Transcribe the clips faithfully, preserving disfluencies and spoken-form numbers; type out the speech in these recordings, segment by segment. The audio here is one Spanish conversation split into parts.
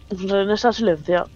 René se ha silenciado.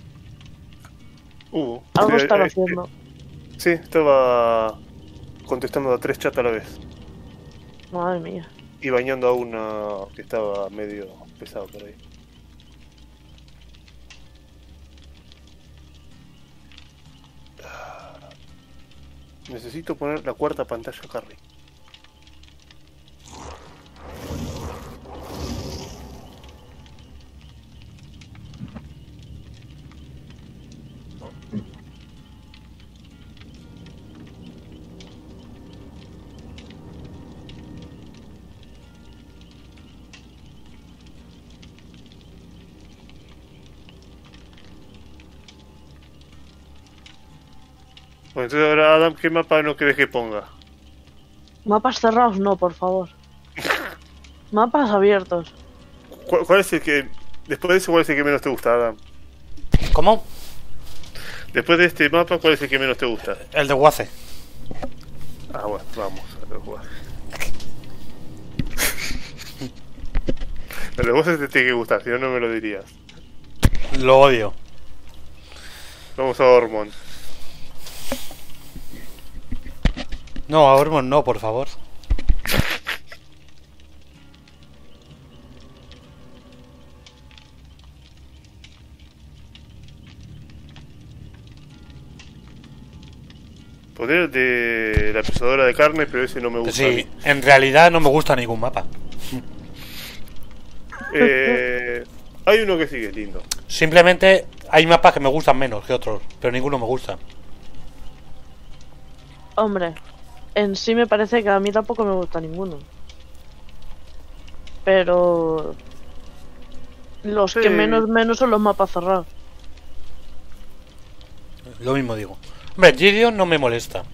Uh, Algo sí, están eh, haciendo. sí, estaba contestando a tres chats a la vez. Madre mía. Y bañando a una que estaba medio pesado por ahí. Necesito poner la cuarta pantalla carry. Bueno, entonces ahora Adam, ¿qué mapa no querés que ponga? Mapas cerrados no, por favor. Mapas abiertos. ¿Cuál, cuál es el que... Después de ese, ¿cuál es el que menos te gusta, Adam? ¿Cómo? Después de este mapa, ¿cuál es el que menos te gusta? El de Waze. Ah, bueno, vamos a los juegos. Pero vos te tiene que gustar, si no, no me lo dirías. Lo odio. Vamos a Ormond. No, a Ormond no, por favor. Poder de la pesadora de carne, pero ese no me gusta a Sí, mí. en realidad no me gusta ningún mapa. Eh, hay uno que sí que es lindo. Simplemente hay mapas que me gustan menos que otros, pero ninguno me gusta. Hombre, en sí me parece que a mí tampoco me gusta ninguno. Pero... Los Sí. que menos menos son los mapas cerrados. Lo mismo digo. Hombre, Gideon no me molesta.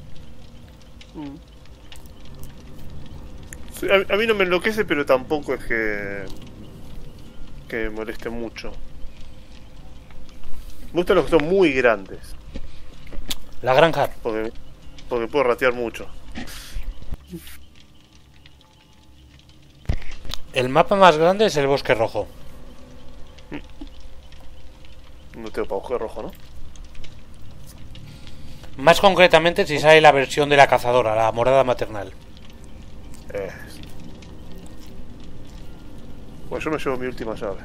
Sí, a, a mí no me enloquece, pero tampoco es que... que me moleste mucho. Me gustan los que son muy grandes. La granja. Porque, porque puedo ratear mucho. El mapa más grande es el Bosque Rojo. No tengo para buscar rojo, ¿no? Más concretamente si sale la versión de la cazadora, la morada maternal. Eh. Bueno, yo me llevo mi última llave.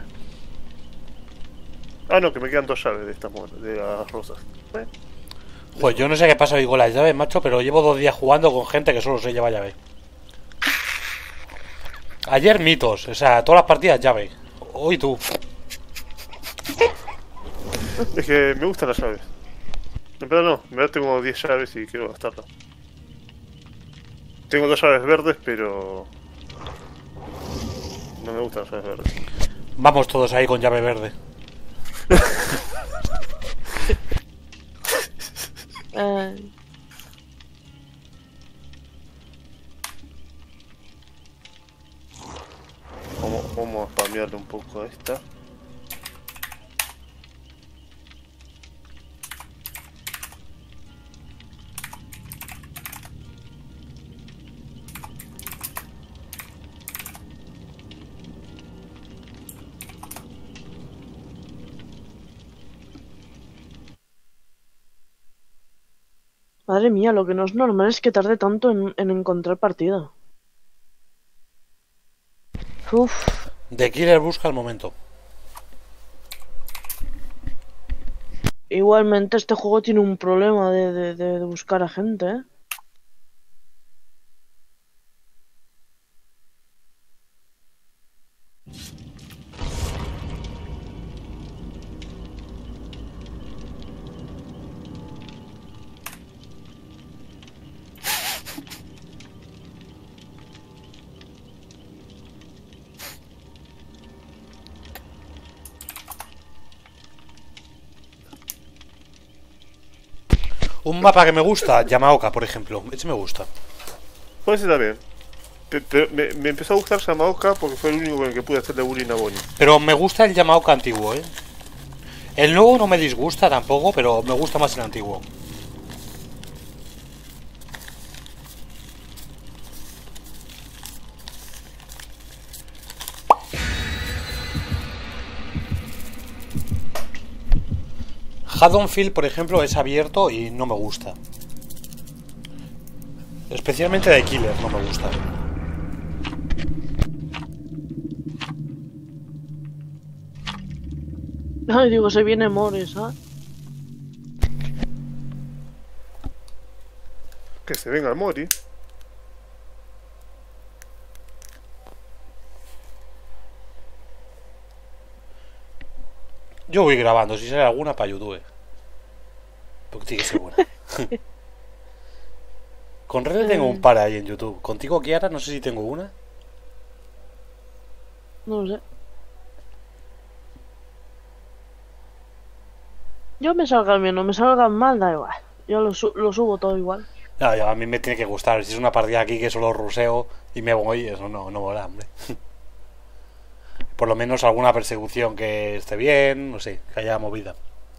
Ah, no, que me quedan dos llaves de estas monas, de las rosas. Eh. Pues yo no sé qué pasa hoy con las llaves, macho, pero llevo dos días jugando con gente que solo se lleva llave. Ayer mitos, o sea, todas las partidas llave. Hoy tú. Es que me gustan las llaves. En verdad no, en verdad tengo diez llaves y quiero gastarlas. Tengo dos llaves verdes, pero... no me gustan las llaves verdes. Vamos todos ahí con llave verde. Eh, Vamos, vamos a spamearle un poco a esta. Madre mía, lo que no es normal es que tarde tanto en, en encontrar partida. Uf, The Killer busca el momento. igualmente este juego tiene un problema de, de, de- de buscar a gente, ¿eh? Un mapa que me gusta, Yamaoka, por ejemplo. Ese me gusta. Puede ser también. Pe- Pero me, me empezó a gustar Yamaoka porque fue el único con el que pude hacerle bullying a Bonnie. Pero me gusta el Yamaoka antiguo, ¿eh? El nuevo no me disgusta tampoco, pero me gusta más el antiguo. Haddonfield, por ejemplo, es abierto y no me gusta. Especialmente de Killer no me gusta. Ay, digo, se viene Mores, ¿ah? Que se venga el Mori. Yo voy grabando, si sale alguna para YouTube. Porque tiene que ser buena. Con Red tengo un par ahí en YouTube. Contigo, Kiara, no sé si tengo una. No lo sé. Yo me salgan bien, no me salgan mal, da igual. Yo lo, su lo subo todo igual. No, yo, a mí me tiene que gustar. Si es una partida aquí que solo ruseo y me voy, eso no, no mola, hombre. Por lo menos alguna persecución que esté bien, no sé, que haya movida.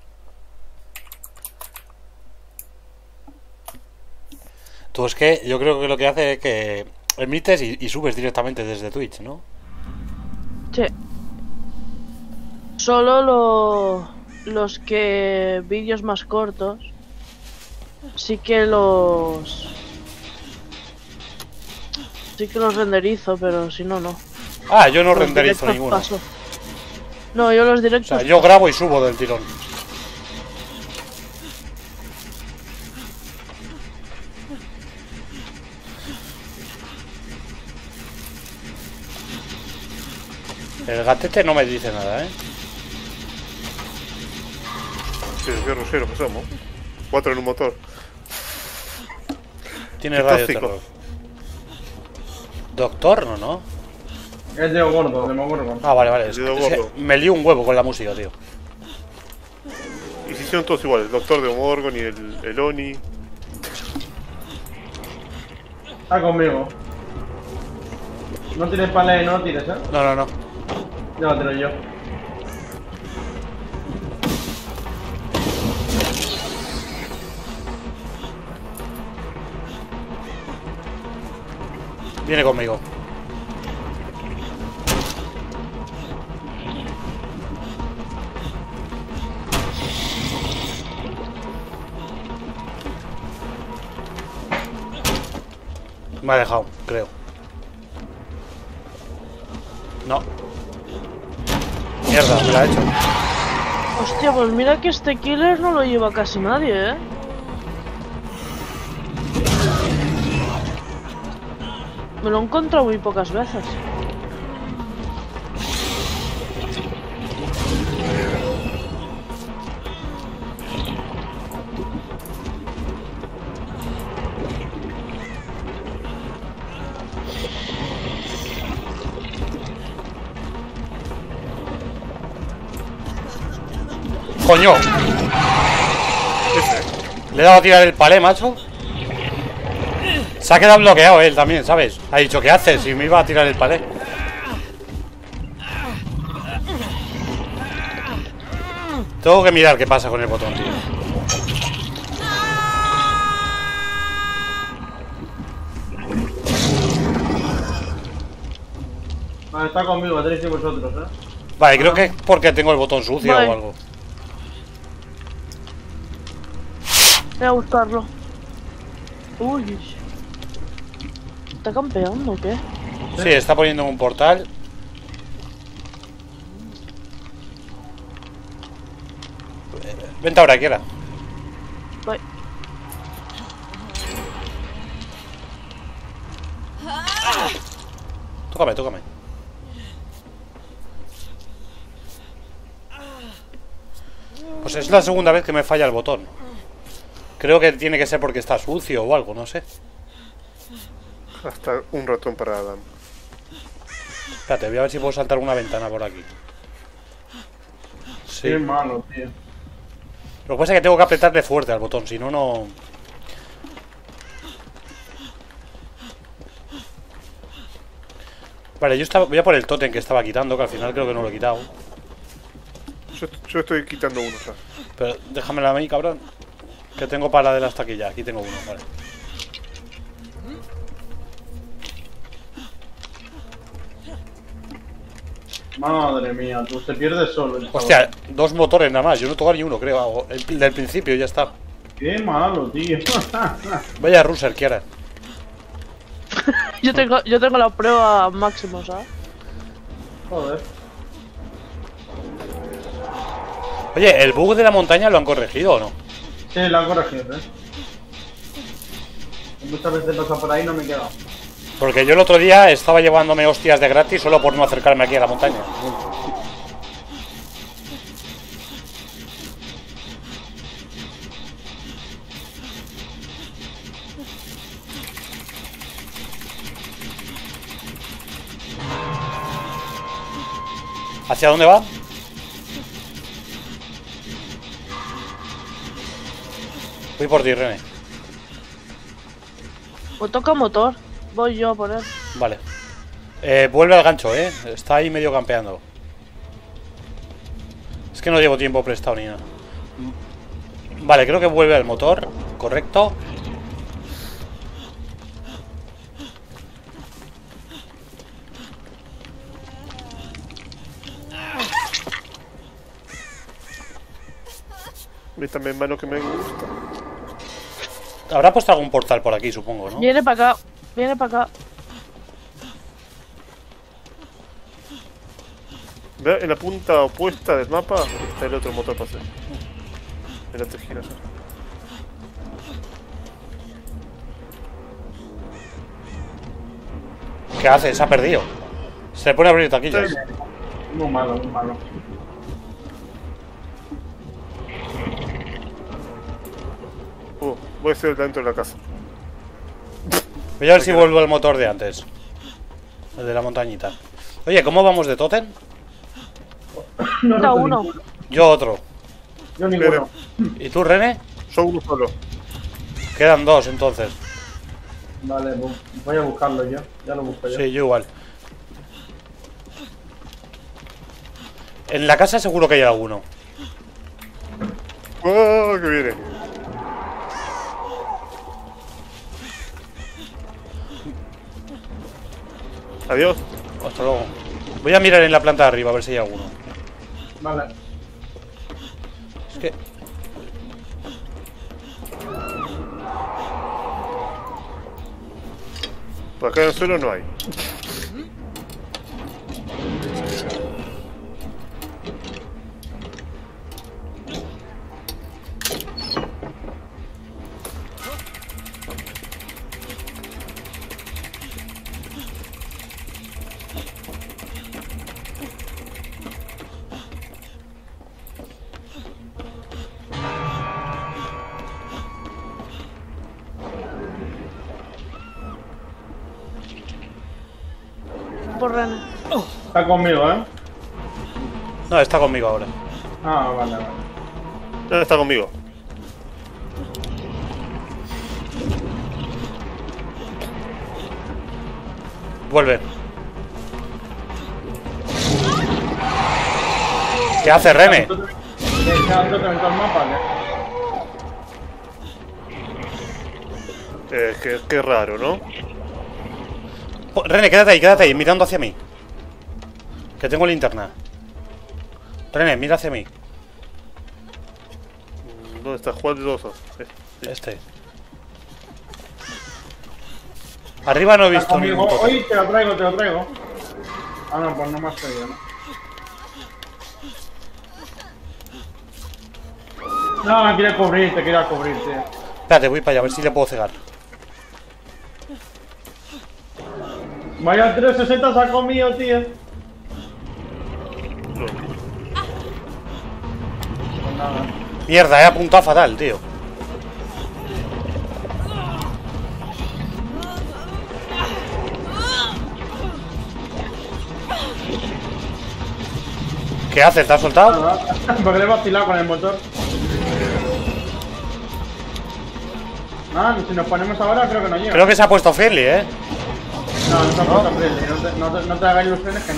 Tú es que yo creo que lo que hace es que emites y, y subes directamente desde Twitch, ¿no? Sí. Solo lo, los que vídeos más cortos sí que los sí que los renderizo, pero si no, no. Ah, yo no Los renderizo directos ninguno. paso. No, yo los O directos. sea, yo grabo y subo del tirón. El gatete no me dice nada, ¿eh? Sí, qué rusero que somos. Cuatro en un motor. Tiene Qué radio tóxico. terror. Doctor, ¿no? ¿no? Es de gordo, de Demogorgon. Ah, vale, vale. Es, El dedo es que gordo. me lío un huevo con la música, tío. Y si hicieron todos iguales. El Doctor de Morgon y el, el Oni. Está conmigo. No tires palé, no lo tires, ¿eh? No, no, no. Ya lo tiro yo. Viene conmigo. Me ha dejado, creo. No. Mierda, me la ha hecho. Hostia, pues mira que este killer no lo lleva casi nadie, ¿eh? Me lo he encontrado muy pocas veces. ¡Coño! Le he dado a tirar el palé, macho. Se ha quedado bloqueado él también, ¿sabes? Ha dicho, ¿qué haces? Si me iba a tirar el palé. Tengo que mirar qué pasa con el botón, tío. Vale, está conmigo, tenéis que vosotros, ¿eh? Vale, creo que es porque tengo el botón sucio Vale. o algo. Voy a buscarlo. Uy. ¿Está campeando o qué? Sí, está poniendo un portal. Vente ahora, quiera. Voy. Tócame, tócame. Pues es la segunda vez que me falla el botón. Creo que tiene que ser porque está sucio o algo, no sé. Hasta un ratón para Adam. Espérate, voy a ver si puedo saltar una ventana por aquí. Sí. Qué malo, tío. Lo que pasa es que tengo que apretarle fuerte al botón, si no, no... Vale, yo estaba, voy a por el tótem que estaba quitando, que al final creo que no lo he quitado. Yo, yo estoy quitando uno ya. Pero déjamela a mí, cabrón. Que tengo para de las taquillas. Aquí tengo uno, vale. Madre mía, tú se pierde solo. El Hostia, dos motores nada más. Yo no toco ni uno, creo. El del principio ya está. Qué malo, tío. Vaya Ruser, Kiara. Yo tengo, yo tengo la prueba máximo, ¿sabes? Joder. Oye, ¿el bug de la montaña lo han corregido o no? Sí, lo han corregido, eh. Muchas veces pasa por ahí y no me he quedado. Porque yo el otro día estaba llevándome hostias de gratis solo por no acercarme aquí a la montaña. ¿Hacia dónde va? Voy por ti, René. O toca motor. Voy yo a por él. Vale. Eh, vuelve al gancho, ¿eh? Está ahí medio campeando. Es que no llevo tiempo prestado ni nada. Vale, creo que vuelve al motor. Correcto. Y también mano que me gusta. Habrá puesto algún portal por aquí, supongo, ¿no? Viene para acá. Viene para acá. Ve, en la punta opuesta del mapa está el otro motor para hacer. En la tejera. ¿Qué hace? Se ha perdido. Se pone a abrir taquillas. Muy malo, muy malo. Uh, voy a ser dentro de la casa. Voy a ver si vuelvo al motor de antes. El de la montañita. Oye, ¿cómo vamos de Totem? No Queda roto uno. ninguno. Yo otro. Yo ninguno. ¿Y tú, René? Yo uno solo. Quedan dos, entonces. Vale, bu- voy a buscarlo yo. Ya lo busco yo. Sí, yo igual. En la casa seguro que hay alguno. ¡Oh, que viene! Adiós. Hasta luego. Voy a mirar en la planta de arriba a ver si hay alguno. Vale. Es que... Por acá en el suelo no hay. Por René. Está conmigo, ¿eh? No, está conmigo ahora. Ah, vale, vale. No, está conmigo. Vuelve. ¿Qué hace, René? ¿Está dentro del mapa? ¿Qué? Eh, qué, qué raro, ¿no? Oh, René, quédate ahí, quédate ahí, mirando hacia mí. Que tengo linterna. René, mira hacia mí. ¿Dónde está? Juan de Dosa. Este. Este. Arriba no he Está visto ningún conmigo. totem. Hoy te lo traigo, te lo traigo. Ah, no, pues no me has traído, ¿no? No, me quiere cubrir, te quiere cubrir, tío. Espérate, voy para allá, a ver si le puedo cegar. Vaya trescientos sesenta se ha comido, tío. No. Pues nada. Mierda, he apuntado fatal, tío. ¿Qué haces? ¿Te has soltado? Nada. Porque le he vacilado con el motor. Ah, si nos ponemos ahora creo que no llega. Creo que se ha puesto friendly, ¿eh? No, no se ha puesto friendly, no te, no te, no te hagas ilusiones que no.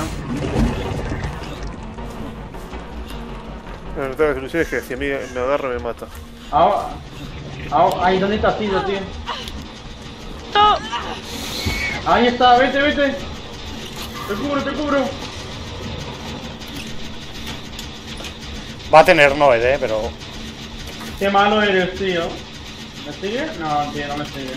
No, no tengo ilusiones que si a mí me agarra me mata. Ahora, ahora, ahí, ¿dónde estás, tío, tío? ¡No! Ahí está, vete, vete. Te cubro, te cubro. Va a tener Noed, eh, pero... Qué malo eres, tío. ¿Me sigue? No, tío, no me sigue.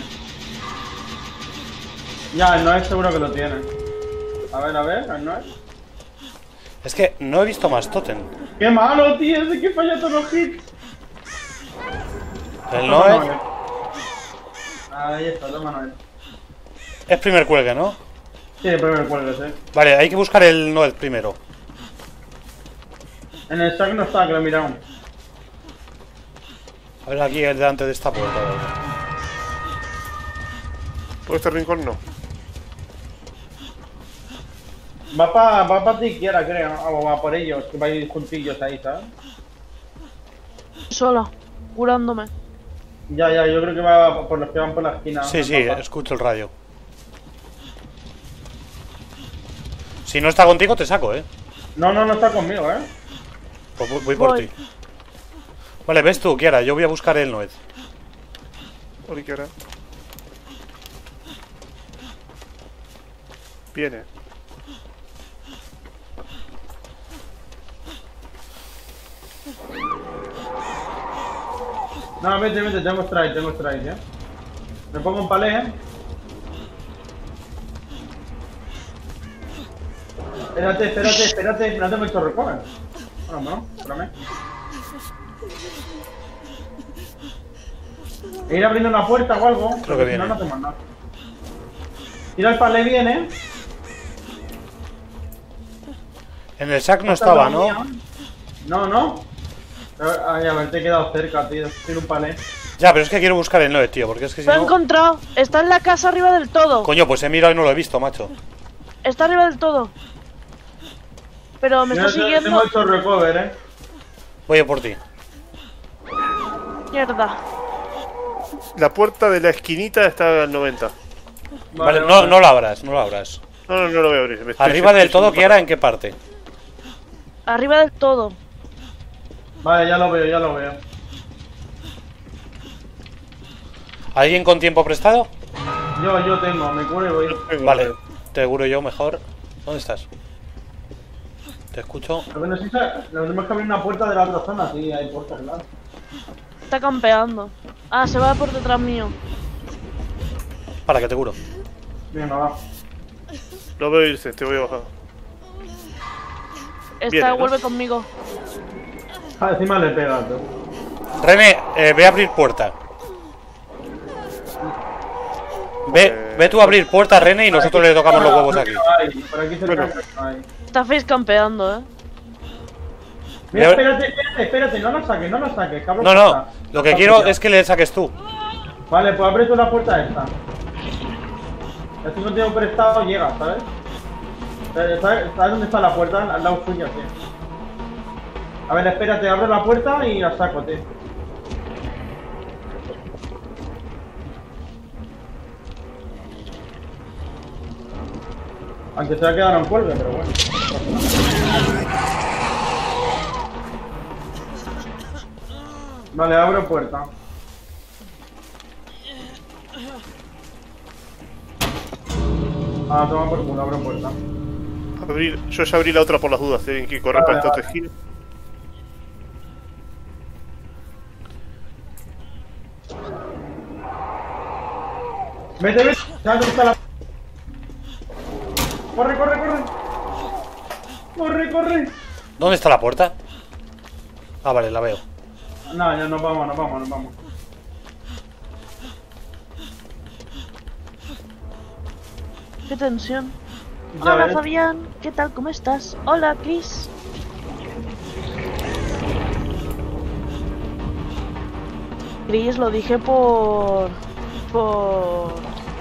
Ya, el Noed seguro que lo tiene. A ver, a ver, el Noed. Es que no he visto más Totem. ¡Qué malo, tío! ¡Es de que falla todos los hits! El Noed Ahí está, toma Noed. es primer cuelgue, ¿no? Sí, el primer cuelgue, sí. Vale, hay que buscar el Noed primero. En el sac no está, que lo he mirado. A ver, aquí delante de esta puerta. ¿Por este rincón no? Va para va pa ti quiera, creo. O va por ellos, que vais juntillos ahí, ¿sabes? Sola, curándome. Ya, ya, yo creo que va por los que van por la esquina. Sí, el sí, mapa. escucho el radio. Si no está contigo, te saco, ¿eh? No, no, no está conmigo, ¿eh? Pues voy, voy por Voy. ti. Vale, ves tú, Kiara, yo voy a buscar el Noed. Ori, ¿qué hora? Viene. No, vete, vete, tengo strike, tengo strike, ¿eh? Me pongo un palé, ¿eh? Espérate, espérate, espérate, no tengo hecho recover. Bueno, no, espérame. E ir abriendo una puerta o algo. Creo que porque si no, viene. no hacemos nada. Tira el palé bien, ¿eh? En el sac no Esta estaba, es la ¿no? mía. No, no. Ay, haberte quedado cerca, tío. Tira un palé. Ya, pero es que quiero buscar el Noed, tío, porque es que si Lo he no... encontrado. Está en la casa arriba del todo. Coño, pues he mirado y no lo he visto, macho. Está arriba del todo. Pero me Yo está tengo siguiendo. hecho recover, ¿eh? Voy a por ti. Mierda. La puerta de la esquinita está al noventa. Vale, no, no lo abras, no lo abras. No, no, no lo voy a abrir. me estoy- Arriba del estoy todo, sumando. Kiara, ¿en qué parte? Arriba del todo. Vale, ya lo veo, ya lo veo. ¿Alguien con tiempo prestado? Yo, yo tengo, me curo y voy. Vengo, Vale, te seguro yo mejor. ¿Dónde estás? Te escucho. Lo que nos hizo, nos tenemos que abrir una puerta de la otra zona, sí, hay puertas, claro. Está campeando. Ah, se va por detrás mío. Para que te curo. Venga, va. Lo veo irse, te voy a bajar. Esta Viene, ¿no? vuelve conmigo. Ah, encima le pega, tú. René, eh, ve a abrir puerta. Ve, ve tú a abrir puerta, René, y nosotros le tocamos los huevos aquí. Ay, por aquí cerca Bueno. no hay. Está face campeando, eh. Mira, Ve- espérate, espérate, espérate, no lo saques, no lo saques, cabrón. No, no, lo que quiero es que le saques tú. Vale, pues abre tú la puerta esta. Así no tengo prestado, llega, ¿sabes? Eh, ¿Sabes, ¿Sabes dónde está la puerta? Al lado suya, tío. A ver, espérate, abro la puerta y la saco, tío. Aunque se ha quedado en cuelgue, pero bueno. Vale, abro puerta. Ah, toma por culo, abro puerta. Abrir, yo ya abrí la otra por las dudas. Tienen que correr Vale, para esta vale. otra esquina. Vete, vete. ¿Sabes dónde está la...? Corre, corre, corre. Corre, corre. ¿Dónde está la puerta? Ah, vale, la veo. No, ya nos vamos, nos vamos, nos vamos. Qué tensión. Ya Hola ves. Fabián, ¿qué tal? ¿Cómo estás? Hola Chris. Chris, lo dije por... por...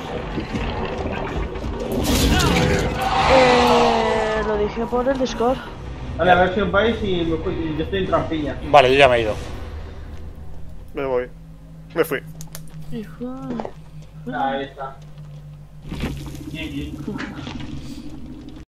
Eh, lo dije por el Discord. Vale, a ver si os vais y me fui- y yo estoy en trampilla. Vale, yo ya me he ido. Me voy. Me fui. Hijo. Ahí está. Bien, bien.